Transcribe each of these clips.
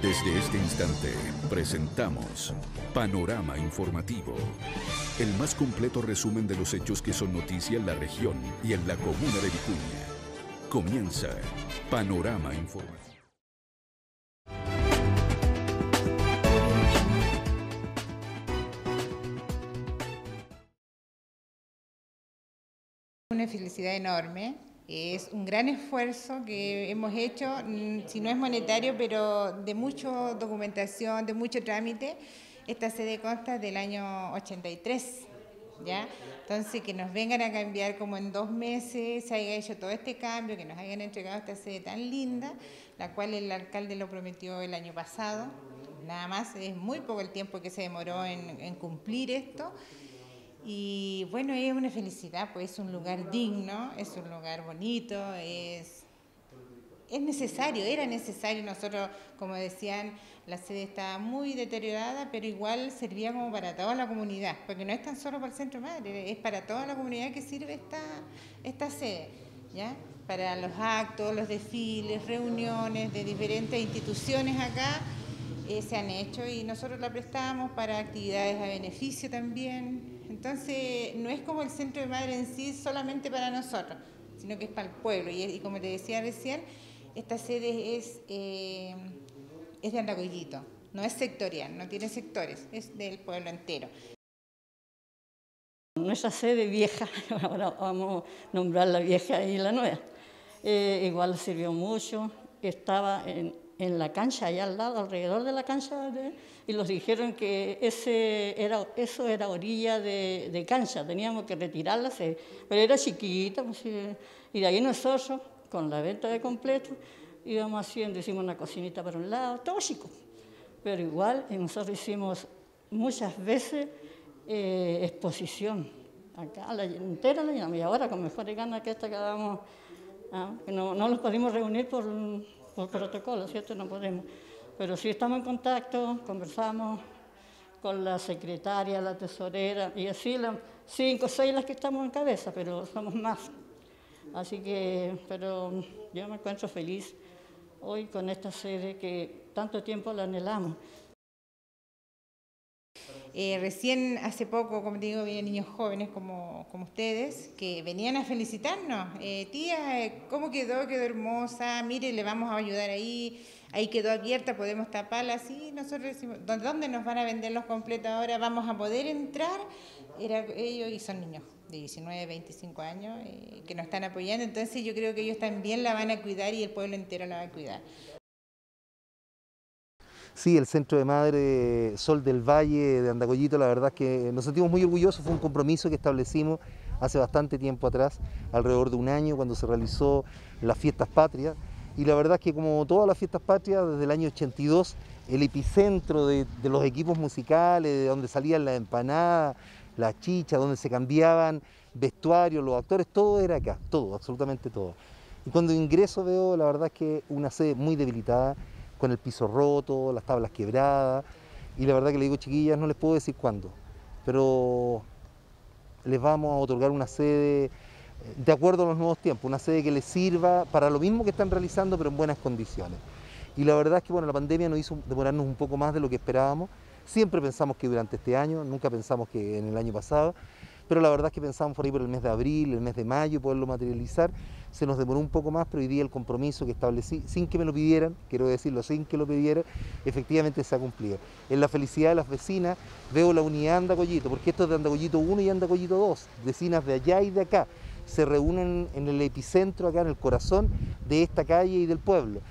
Desde este instante presentamos Panorama Informativo, el más completo resumen de los hechos que son noticia en la región y en la comuna de Vicuña. Comienza Panorama Informativo. Una felicidad enorme, es un gran esfuerzo que hemos hecho, si no es monetario, pero de mucha documentación, de mucho trámite. Esta sede consta del año 83, ¿ya? Entonces que nos vengan a cambiar como en 2 meses, se haya hecho todo este cambio, que nos hayan entregado esta sede tan linda, la cual el alcalde lo prometió el año pasado. Nada más, es muy poco el tiempo que se demoró en cumplir esto. Y bueno, es una felicidad, pues es un lugar digno, es un lugar bonito, es necesario, era necesario. Nosotros, como decían, la sede está muy deteriorada, pero igual servía como para toda la comunidad, porque no es tan solo para el Centro Madre, es para toda la comunidad que sirve esta sede, ¿ya? Para los actos, los desfiles, reuniones de diferentes instituciones acá se han hecho y nosotros la prestamos para actividades a beneficio también. Entonces, no es como el Centro de Madre en sí solamente para nosotros, sino que es para el pueblo. Y como te decía recién, esta sede es de Andacolllito, no es sectorial, no tiene sectores, es del pueblo entero. Nuestra sede vieja, ahora vamos a nombrar la vieja y la nueva, igual sirvió mucho, estaba en la cancha, allá al lado, alrededor de la cancha, y nos dijeron que eso era orilla de cancha, teníamos que retirarla, pero era chiquita, pues, y de ahí nosotros, con la venta de completo, íbamos haciendo, hicimos una cocinita para un lado, todo chico, pero igual nosotros hicimos muchas veces exposición, acá entera la llenamos, y ahora con mejores ganas que esta que damos, no nos pudimos reunir por protocolo, ¿cierto? No podemos. Pero sí estamos en contacto, conversamos con la secretaria, la tesorera, y así 5 o 6 las que estamos en cabeza, pero somos más. Así que, pero yo me encuentro feliz hoy con esta sede que tanto tiempo la anhelamos. Recién hace poco, como te digo, vienen niños jóvenes como ustedes que venían a felicitarnos. Tía, ¿cómo quedó? Quedó hermosa, mire, le vamos a ayudar ahí quedó abierta, podemos taparla así. Nosotros decimos, ¿dónde nos van a vender los completos ahora? ¿Vamos a poder entrar? Ellos, y son niños de 19, 25 años que nos están apoyando, entonces yo creo que ellos también la van a cuidar y el pueblo entero la va a cuidar. Sí, el Centro de Madre Sol del Valle de Andacolllito, la verdad es que nos sentimos muy orgullosos, fue un compromiso que establecimos hace bastante tiempo atrás, alrededor de un año, cuando se realizó las Fiestas Patrias, y la verdad es que como todas las Fiestas Patrias, desde el año 82, el epicentro de los equipos musicales, de donde salían las empanadas, las chichas, donde se cambiaban vestuarios, los actores, todo era acá, todo, absolutamente todo. Y cuando ingreso veo, la verdad es que una sede muy debilitada, con el piso roto, las tablas quebradas, y la verdad que le digo, chiquillas, no les puedo decir cuándo, pero les vamos a otorgar una sede de acuerdo a los nuevos tiempos, una sede que les sirva para lo mismo que están realizando, pero en buenas condiciones. Y la verdad es que bueno, la pandemia nos hizo demorarnos un poco más de lo que esperábamos. Siempre pensamos que durante este año, nunca pensamos que en el año pasado, pero la verdad es que pensamos por ahí por el mes de abril, el mes de mayo, poderlo materializar. Se nos demoró un poco más, pero hoy día el compromiso que establecí, sin que me lo pidieran, quiero decirlo, sin que lo pidieran, efectivamente se ha cumplido. En la felicidad de las vecinas veo la unidad de Andacolllito, porque esto es de Andacolllito 1 y Andacolllito 2, vecinas de allá y de acá, se reúnen en el epicentro, acá en el corazón de esta calle y del pueblo.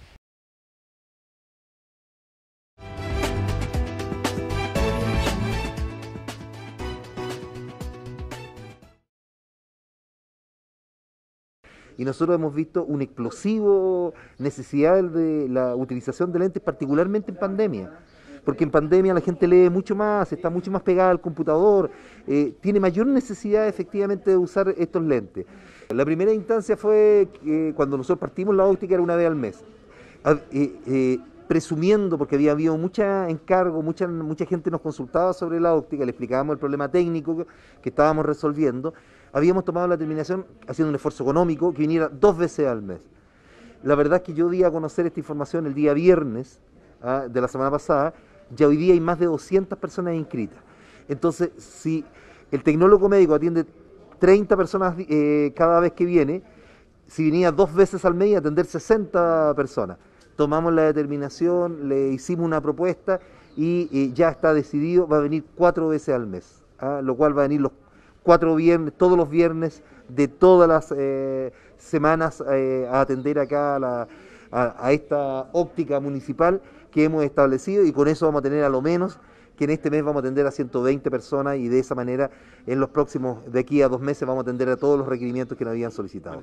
Y nosotros hemos visto un explosivo necesidad de la utilización de lentes, particularmente en pandemia. Porque en pandemia la gente lee mucho más, está mucho más pegada al computador, tiene mayor necesidad efectivamente de usar estos lentes. La primera instancia fue que cuando nosotros partimos la óptica era una vez al mes. Presumiendo, porque había habido mucha encargo, mucha gente nos consultaba sobre la óptica, le explicábamos el problema técnico que estábamos resolviendo, habíamos tomado la determinación, haciendo un esfuerzo económico, que viniera 2 veces al mes. La verdad es que yo di a conocer esta información el día viernes, de la semana pasada, ya hoy día hay más de 200 personas inscritas. Entonces, si el tecnólogo médico atiende 30 personas cada vez que viene, si venía 2 veces al mes, atender 60 personas. Tomamos la determinación, le hicimos una propuesta y ya está decidido, va a venir 4 veces al mes, lo cual va a venir los 4 viernes, todos los viernes de todas las semanas a atender acá a esta óptica municipal que hemos establecido, y con eso vamos a tener a lo menos que en este mes vamos a atender a 120 personas, y de esa manera en los próximos, de aquí a 2 meses, vamos a atender a todos los requerimientos que nos habían solicitado.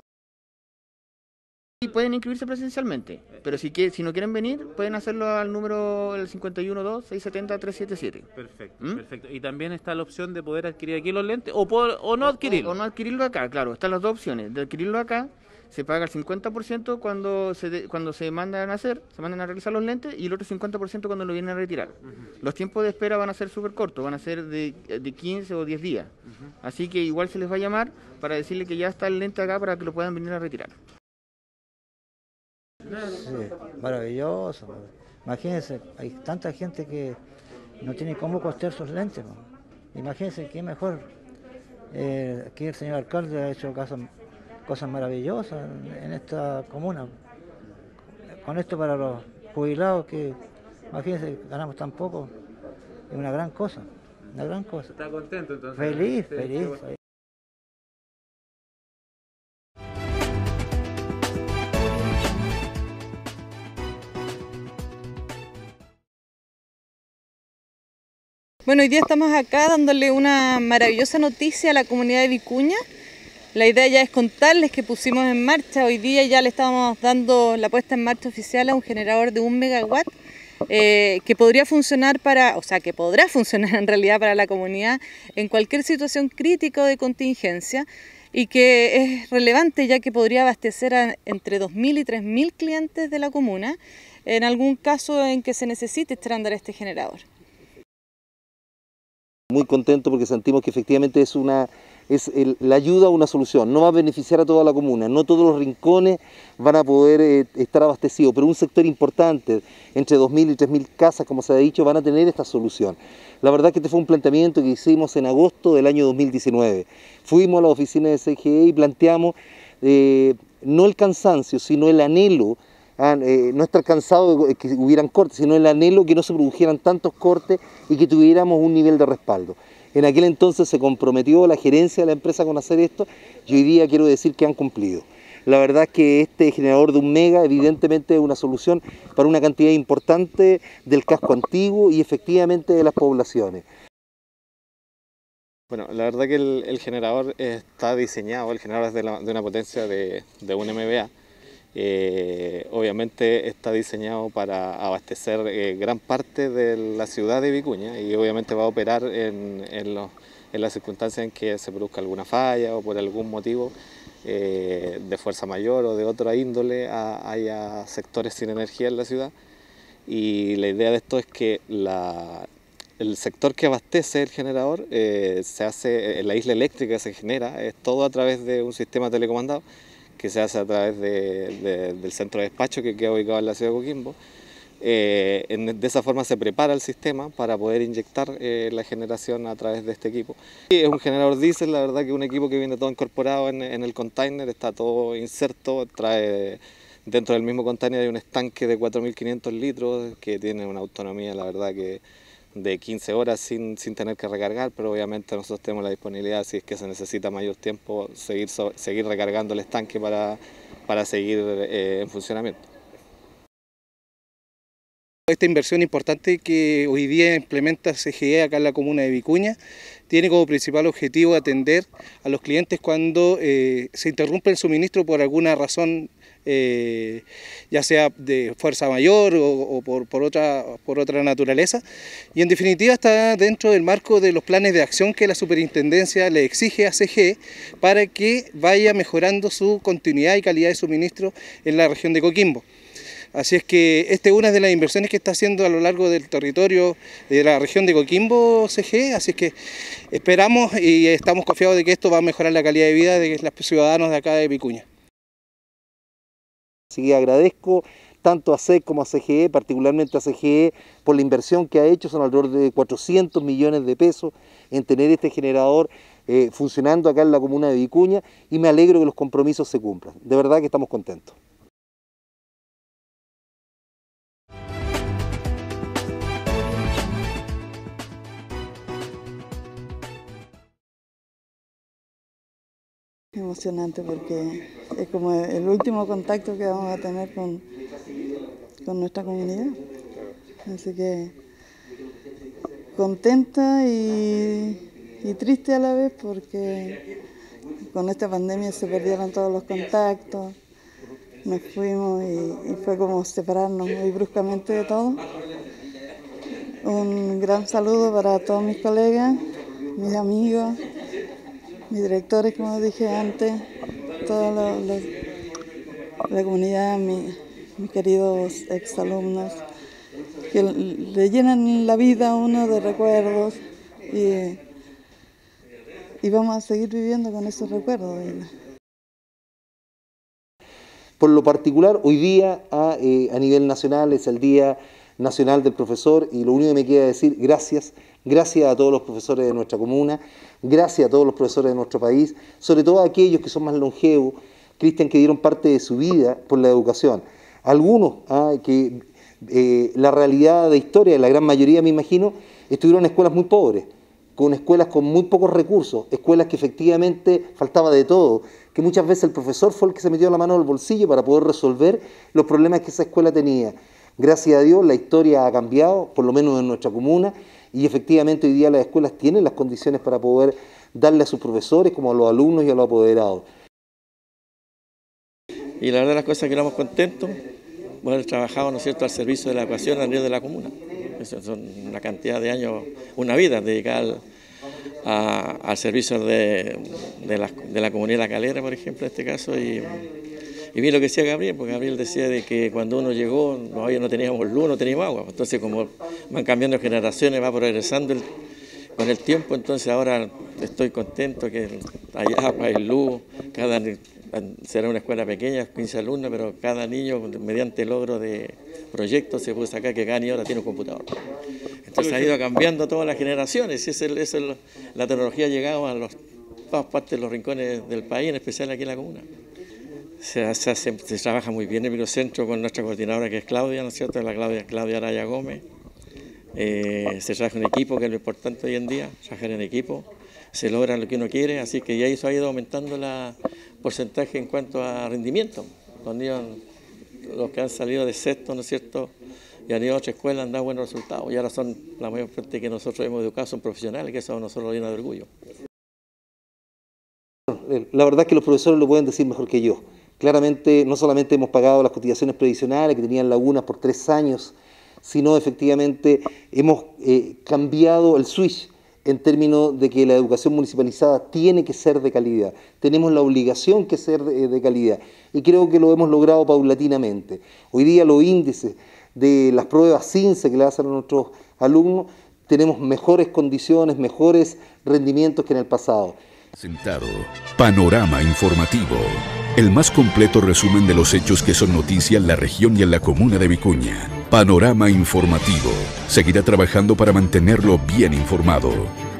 Y pueden inscribirse presencialmente, pero si no quieren venir, pueden hacerlo al número 512-670-377. Perfecto, perfecto. Y también está la opción de poder adquirir aquí los lentes o no adquirirlo. O no adquirirlo acá, claro. Están las 2 opciones. De adquirirlo acá, se paga el 50% cuando se mandan a hacer, se mandan a realizar los lentes, y el otro 50% cuando lo vienen a retirar. Los tiempos de espera van a ser súper cortos, van a ser de 15 o 10 días. Así que igual se les va a llamar para decirle que ya está el lente acá para que lo puedan venir a retirar. Sí, maravilloso. Imagínense, hay tanta gente que no tiene cómo costear sus lentes. Imagínense qué mejor. Aquí el señor alcalde ha hecho cosas maravillosas en esta comuna. Con esto para los jubilados, que imagínense, ganamos tan poco, es una gran cosa, una gran cosa. ¿Está contento entonces? Feliz, Sí, feliz. bueno. Bueno, hoy día estamos acá dándole una maravillosa noticia a la comunidad de Vicuña. La idea ya es contarles que pusimos en marcha, hoy día ya le estamos dando la puesta en marcha oficial a un generador de 1 megawatt que podría funcionar que podrá funcionar en realidad para la comunidad en cualquier situación crítica o de contingencia, y que es relevante ya que podría abastecer a entre 2.000 y 3.000 clientes de la comuna en algún caso en que se necesite echar a andar este generador. Muy contento porque sentimos que efectivamente es la ayuda a una solución. No va a beneficiar a toda la comuna, no todos los rincones van a poder estar abastecidos, pero un sector importante, entre 2.000 y 3.000 casas, como se ha dicho, van a tener esta solución. La verdad que este fue un planteamiento que hicimos en agosto del año 2019. Fuimos a la oficina de CGE y planteamos no el cansancio, sino el anhelo. No estar cansado de que hubieran cortes, sino el anhelo que no se produjeran tantos cortes y que tuviéramos un nivel de respaldo. En aquel entonces se comprometió la gerencia de la empresa con hacer esto, y hoy día quiero decir que han cumplido. La verdad es que este generador de 1 mega evidentemente es una solución para una cantidad importante del casco antiguo y efectivamente de las poblaciones. Bueno, la verdad que el generador está diseñado, el generador es de una potencia de 1 MVA. Obviamente está diseñado para abastecer gran parte de la ciudad de Vicuña, y obviamente va a operar en las circunstancias en que se produzca alguna falla o por algún motivo de fuerza mayor o de otra índole haya sectores sin energía en la ciudad. Y la idea de esto es que el sector que abastece el generador se hace, la isla eléctrica se genera, es todo a través de un sistema telecomandado que se hace a través del centro de despacho que queda ubicado en la ciudad de Coquimbo. De esa forma se prepara el sistema para poder inyectar la generación a través de este equipo. Y es un generador diésel, la verdad que es un equipo que viene todo incorporado en el container, está todo inserto, trae dentro del mismo container hay un estanque de 4.500 litros que tiene una autonomía, la verdad que de 15 horas sin tener que recargar, pero obviamente nosotros tenemos la disponibilidad, si es que se necesita mayor tiempo, seguir recargando el estanque para seguir en funcionamiento. Esta inversión importante que hoy día implementa CGE acá en la comuna de Vicuña tiene como principal objetivo atender a los clientes cuando se interrumpe el suministro por alguna razón, ya sea de fuerza mayor o por otra naturaleza, y en definitiva está dentro del marco de los planes de acción que la Superintendencia le exige a CGE para que vaya mejorando su continuidad y calidad de suministro en la región de Coquimbo. Así es que esta es una de las inversiones que está haciendo a lo largo del territorio de la región de Coquimbo CGE, así es que esperamos y estamos confiados de que esto va a mejorar la calidad de vida de los ciudadanos de acá de Vicuña. Así que agradezco tanto a SEC como a CGE, particularmente a CGE, por la inversión que ha hecho, son alrededor de 400 millones de pesos en tener este generador funcionando acá en la comuna de Vicuña, y me alegro que los compromisos se cumplan. De verdad que estamos contentos. Emocionante porque es como el último contacto que vamos a tener con nuestra comunidad. Así que contenta y triste a la vez porque con esta pandemia se perdieron todos los contactos, nos fuimos y fue como separarnos muy bruscamente de todo. Un gran saludo para todos mis colegas, mis amigos, mis directores, como dije antes, toda la comunidad, mis queridos exalumnos, que le llenan la vida a uno de recuerdos y vamos a seguir viviendo con esos recuerdos. Por lo particular, hoy día a nivel nacional es el Día Nacional del Profesor, y lo único que me queda decir, gracias a todos los profesores de nuestra comuna, gracias a todos los profesores de nuestro país, sobre todo a aquellos que son más longevos, Cristian, que dieron parte de su vida por la educación. Algunos que la realidad de historia, la gran mayoría me imagino, estuvieron en escuelas muy pobres, con escuelas con muy pocos recursos, escuelas que efectivamente faltaba de todo, que muchas veces el profesor fue el que se metió la mano en el bolsillo para poder resolver los problemas que esa escuela tenía. Gracias a Dios la historia ha cambiado, por lo menos en nuestra comuna, y efectivamente hoy día las escuelas tienen las condiciones para poder darle a sus profesores como a los alumnos y a los apoderados. Y la verdad las cosas que estamos contentos, haber trabajado, ¿no es cierto?, al servicio de la educación a nivel de la comuna. Eso son una cantidad de años, una vida dedicada al servicio de la comunidad de La Calera, por ejemplo, en este caso, y vi lo que decía Gabriel, porque Gabriel decía de que cuando uno llegó no teníamos luz, no teníamos agua. Entonces, como van cambiando generaciones, va progresando con el tiempo, entonces ahora estoy contento que hay agua, hay luz, será una escuela pequeña, 15 alumnos, pero cada niño, mediante el logro de proyectos, se puede sacar que cada niño ahora tiene un computador. Entonces ha ido cambiando todas las generaciones, y la tecnología ha llegado a todas partes de los rincones del país, en especial aquí en la comuna. Se trabaja muy bien en el microcentro con nuestra coordinadora, que es Claudia, ¿no es cierto?, Claudia Araya Gómez. Se trabaja en equipo, que es lo importante hoy en día, trabajar en equipo. Se logra lo que uno quiere, así que ya eso ha ido aumentando el porcentaje en cuanto a rendimiento. Los niños, los que han salido de sexto, ¿no es cierto?, y han ido a otra escuela, han dado buenos resultados. Y ahora son, la mayor parte que nosotros hemos educado son profesionales, que eso a nosotros nos llena de orgullo. La verdad es que los profesores lo pueden decir mejor que yo. Claramente, no solamente hemos pagado las cotizaciones previsionales, que tenían lagunas por 3 años, sino efectivamente hemos cambiado el switch en términos de que la educación municipalizada tiene que ser de calidad. Tenemos la obligación que ser de calidad, y creo que lo hemos logrado paulatinamente. Hoy día los índices de las pruebas CINCE que le hacen a nuestros alumnos, tenemos mejores condiciones, mejores rendimientos que en el pasado. Presentado Panorama Informativo, el más completo resumen de los hechos que son noticia en la región y en la comuna de Vicuña. Panorama Informativo seguirá trabajando para mantenerlo bien informado.